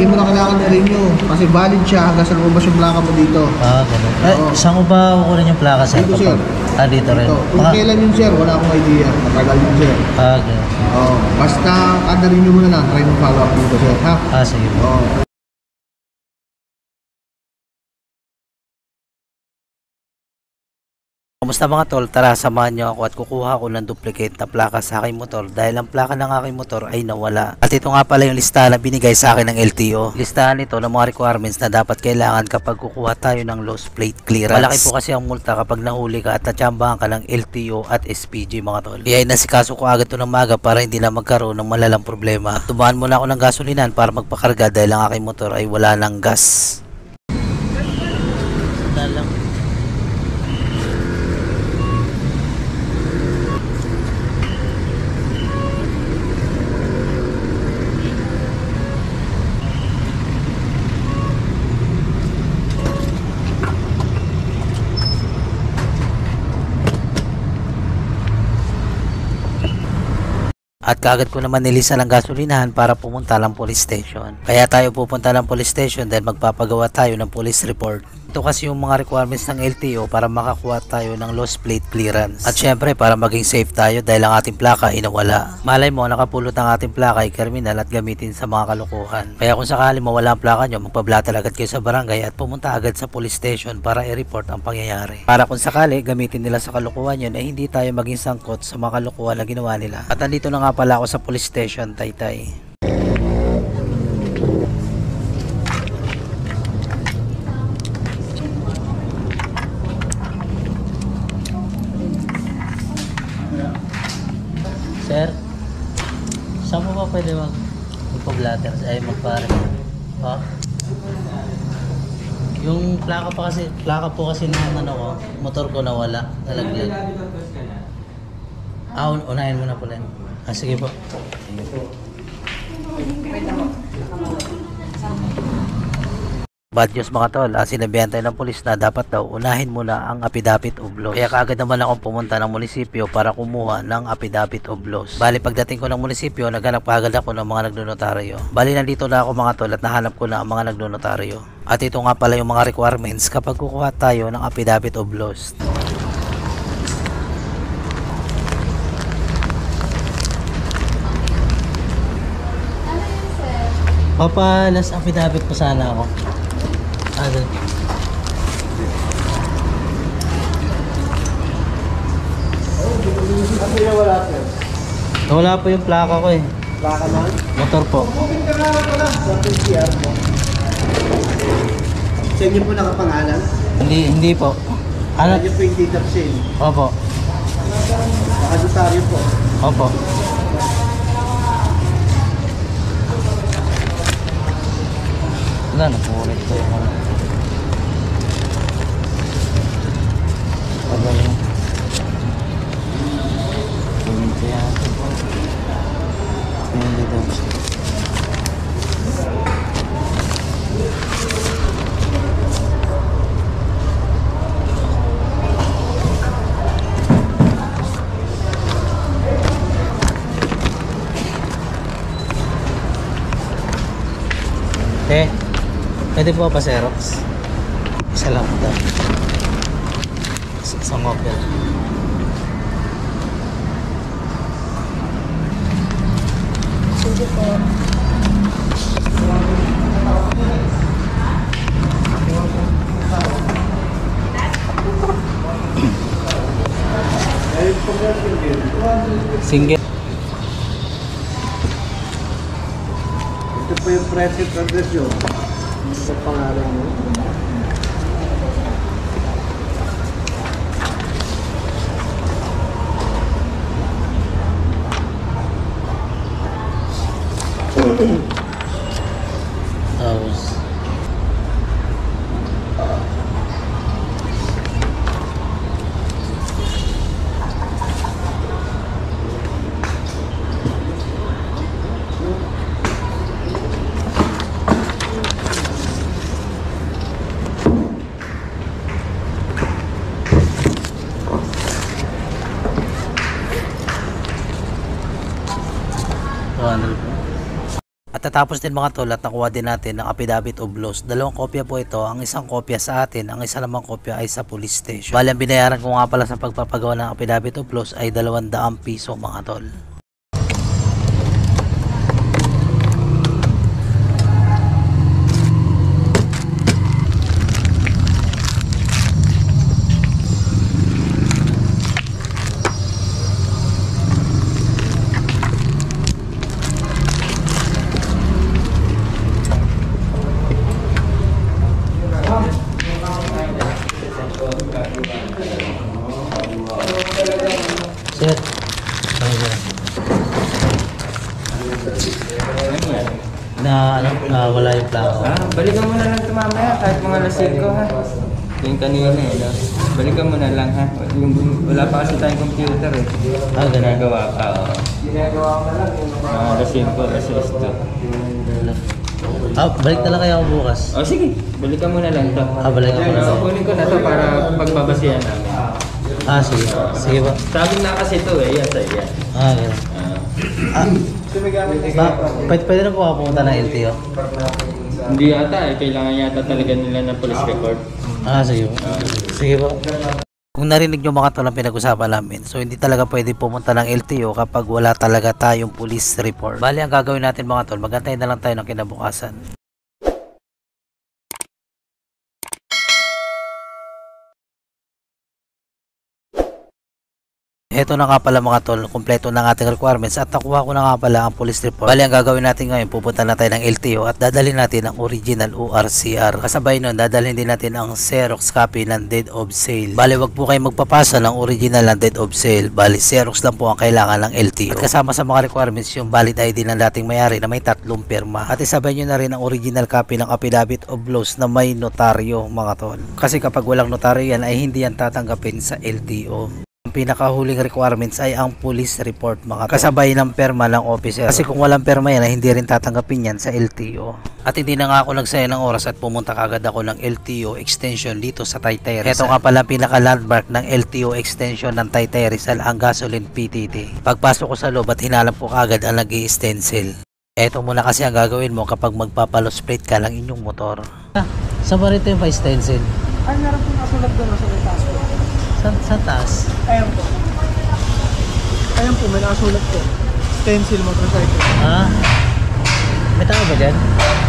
mo na kailangan i-renew kasi valid siya hanggang sa lumabas yung plaka mo dito. Ganun. Saan ko ba kukunin yung plaka, sir? Dito, sir. Dito rin. Kung kailan yun, sir, wala akong idea. Matagal yun, sir. Okay. Basta kada renew mo na lang, try mo follow up dito, sir, ha? Sige. Kamusta mga tol? Tara, samahan nyo ako at kukuha ko ng duplicate na plaka sa aking motor dahil ang plaka ng aking motor ay nawala. At ito nga pala yung listahan na binigay sa akin ng LTO. Listahan ito ng mga requirements na dapat kailangan kapag kukuha tayo ng lost plate clearance. Malaki po kasi ang multa kapag nahuli ka at natsambahan ka ng LTO at SPG mga tol. Kaya inasikaso ko agad ito ng maga para hindi na magkaroon ng malalang problema. At tumahan muna ako ng gasolinan para magpakarga dahil ang aking motor ay wala ng gas. At kaagad ko naman nilisan ang gasolinahan para pumunta ng police station. Kaya tayo pupunta ng police station dahil magpapagawa tayo ng police report. Ito kasi yung mga requirements ng LTO para makakuha tayo ng lost plate clearance. At syempre para maging safe tayo dahil ang ating plaka ay nawala. Malay mo nakapulot ang ating plaka ay kriminal at gamitin sa mga kalokohan. Kaya kung sakali mawala ang plaka nyo, magpablatter agad kayo sa barangay at pumunta agad sa police station para i-report ang pangyayari. Para kung sakali gamitin nila sa kalokohan yun ay hindi tayo maging sangkot sa mga kalokohan na ginawa nila. At andito na nga pala ako sa police station, Taytay. Sir, saan mo ba pwede magpa-blatter? Ay, magpa-report? Yung plaka po kasi ng motor ko nawala, nalaglag. Unahin mo na po lang. Sige po. Bad news mga tol, sinabihan tayo ng pulis na dapat daw unahin muna ang affidavit of loss. Kaya kaagad naman akong pumunta ng munisipyo para kumuha ng affidavit of loss. Bali pagdating ko ng munisipyo, naghanap agad ako ng mga nagnonotaryo. Bali nandito na ako mga tol at nahanap ko na ang mga nagnonotaryo. At ito nga pala yung mga requirements kapag kukuha tayo ng affidavit of loss. Papalas affidavit po sana ako. Wala po yung plaka ko eh. Plaka na? Motor po. Open ka na pala sa PCR mo. Sa inyo po nakapangalan? Hindi po. Ano po yung date of sale? Opo. Nakadotaryo po? Opo. Wala na po ulit po yung pwede po pa Xerox? Isa lang po. Isang mobile. Sige po. Single. Ito po yung present address yun. Sa pangalan mo. Pagkatapos din mga tol at nakuha din natin ng affidavit of loss. Dalawang kopya po ito, ang isang kopya sa atin, ang isa namang kopya ay sa police station. Bali ang binayaran ko nga pala sa pagpapagawa ng affidavit of loss ay 200 piso mga tol. Sir, wala yung plaka. Balikan mo na lang ito mamaya kahit mga alas 5 ha. Yung kanina eh. No? Balikan mo na lang ha. Wala pa kasi tayong computer eh. Ginagawa pa. Ginagawa mo na lang. Alas 5, alas 6. Balik na lang kaya ako bukas. Sige. Balikan mo na lang ito. Balikan mo na lang. Kunin ko na ito para pagbabasihan namin. Sige. Sige ba? Sabi na kasi ito eh. Yan sa'yo yan. Ganun. Pwede na po ako pumunta ng LTO? Hindi yata eh. Kailangan yata talaga nila ng police record. Sige po. Sige po. Kung narinig nyo mga tol ang pinag-usapan namin, so hindi talaga pwede pumunta ng LTO kapag wala talaga tayong police report. Bali ang gagawin natin mga tol, magantay na lang tayo ng kinabukasan. Ito na nga pala mga tol, kumpleto ng ating requirements at nakuha ko na nga pala ang police report. Bali ang gagawin natin ngayon, pupunta na tayo ng LTO at dadalhin natin ang original ORCR. Kasabay nun, dadalhin din natin ang Xerox copy ng deed of sale. Bali wag po kayo magpapasa ng original ng deed of sale. Bali Xerox lang po ang kailangan ng LTO. At kasama sa mga requirements yung valid ID ng dating may-ari na may 3 pirma. At isabay nyo na rin ang original copy ng affidavit of loss na may notaryo mga tol. Kasi kapag walang notaryo yan ay hindi yan tatanggapin sa LTO. Ang pinakahuling requirements ay ang police report mga kasabay ng perma ng officer. Kasi kung walang perma yan ay hindi rin tatanggapin yan sa LTO. At hindi na nga ako nagsayang ng oras at pumunta kagad ako ng LTO extension dito sa Taytay Rizal. Ito nga pala pinaka landmark ng LTO extension ng Taytay Rizal, ang gasoline PTT. Pagpasok ko sa loob at hinalap ko kagad ang nag-i-stencil. Ito muna kasi ang gagawin mo kapag magpapalos plate ka lang inyong motor. Saan ba rito yung pa-stencil? Ay, meron po nasulat doon sa may taas po. Sa taas? Ayan po. Ayan po, may nasulat po. Stencil motorcycle. May tao ba dyan?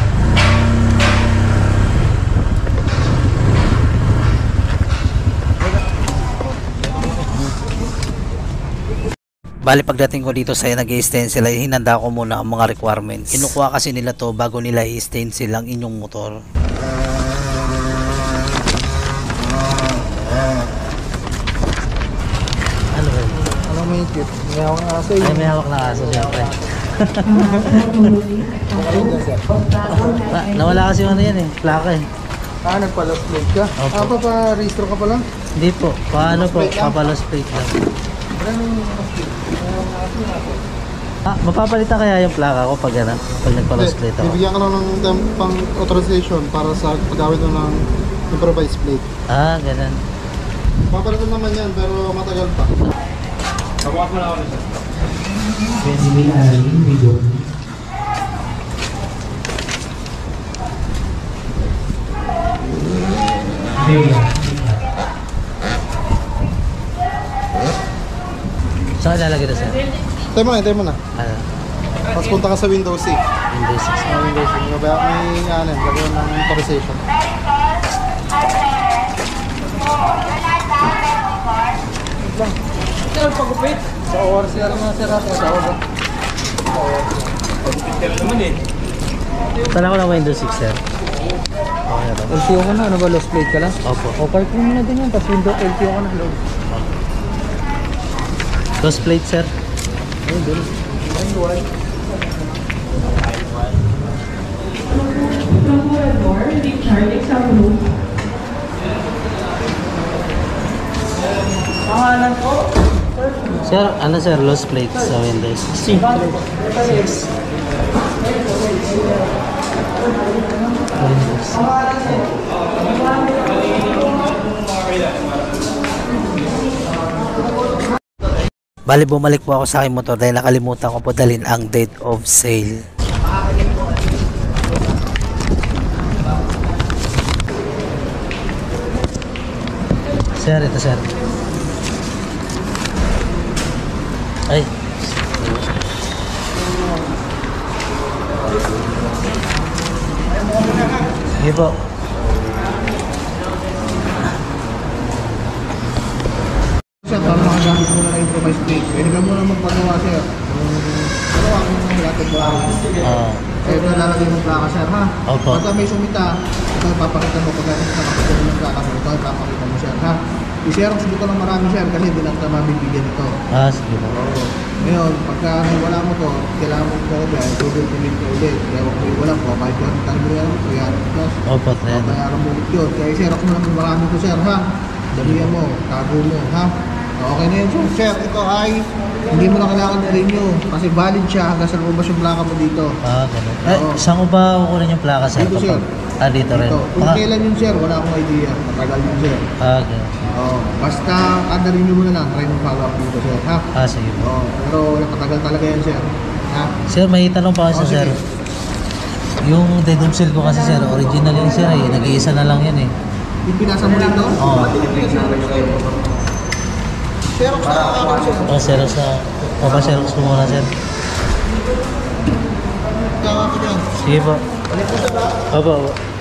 Bali pagdating ko dito sa nag-i-stencil ay hinanda ko muna ang mga requirements. Kinukuha kasi nila to bago nila i-stencil ang inyong motor. Ano ba? Anong may cute? May hawak na aso yun. Ay, may hawak na aso syempre. Nawala kasi yung ano yan eh, plaka eh. Nagpa-lost plate ka? Opo. Pa-registro ka pa lang? Hindi po, paano po, papalos plate lang. Mapapalitan kaya yung plaka ko pag nagpalos plate ako? Bibigyan ka lang ng pang authorization para sa paggamit ng improvised plate. Ganun. Papalitan naman yan pero matagal pa. Tabukas mo na ako nito. Saan ilalagay na sir? Tayo mo na. Tapos punta ka sa Windows C. Windows 6. Windows C. May lagyan ng authorization. Ito pagupit. Sa ORCR na sir natin. Sa ORCR. Pagupit ka naman eh. Saan ako ng Windows 6 sir? Okay na. LTO ka na? Ano ba? Lost plate ka lang? Opo. O park mo na din yan. Tapos Windows LTO ka na. Lost plate sir? Ayun din. Pangalan po? Sir, ano sir, lost plate sa Windows? C. Bali bumalik po ako sa aking motor dahil nakalimutan ko po dalhin ang date of sale. Sir, ito sir. Ay. Sige po. Sir, para makagamit mo na rin ito kay Snake. Pwede ka muna magpagawa, sir. Pagawa ko ng lahat ng ito lalagay ng plaka, sir, ha? Opo. Pagka may sumita, ito ipapakita mo pag nakapagod ng plaka mo. Ito ipapakita mo, sir, ha? I-xerox dito ng marami, sir, kasi hindi lang ka mabibigyan ito. Sige po. Ngayon, pagka wala mo to, kailangan mo ito dahil tuloy-tuloy ka ulit. Kaya wag mo iwalang po, kahit yun, talagang 300 plus. Opo, 300. Bayaran mo ulit yun. Kaya i-xerox mo ng marami to, sir, ha? Dalihan mo, tago mo, ha? Okay na yun, sir. Sir, ito ay hindi mo na kailangan i-renew kasi valid siya hanggang sa lumabas yung plaka mo dito. Ganun. Oo. Saan ko ba kukunin yung plaka, sir? Dito, sir. Dito rin. Ito. Kung kailan yun, sir, wala akong idea. Matagal yun, sir. Ganun. Oo. Basta kada renew mo na lang, try mo follow up dito, sir, ha? Sige po. Oo. Pero napatagal talaga yan, sir. Ha? Sir, may tanong pa kasi, sir. Sige. Yung dead seal ko kasi, sir, original yun, sir. Nag-iisa na lang yan, eh. Yung pinasa mo dito? Oo. Xerox na ako, sir. Xerox na. Xerox ko muna, sir. Kaya ako dyan. Sige po. Balik mo sa ba? Opo.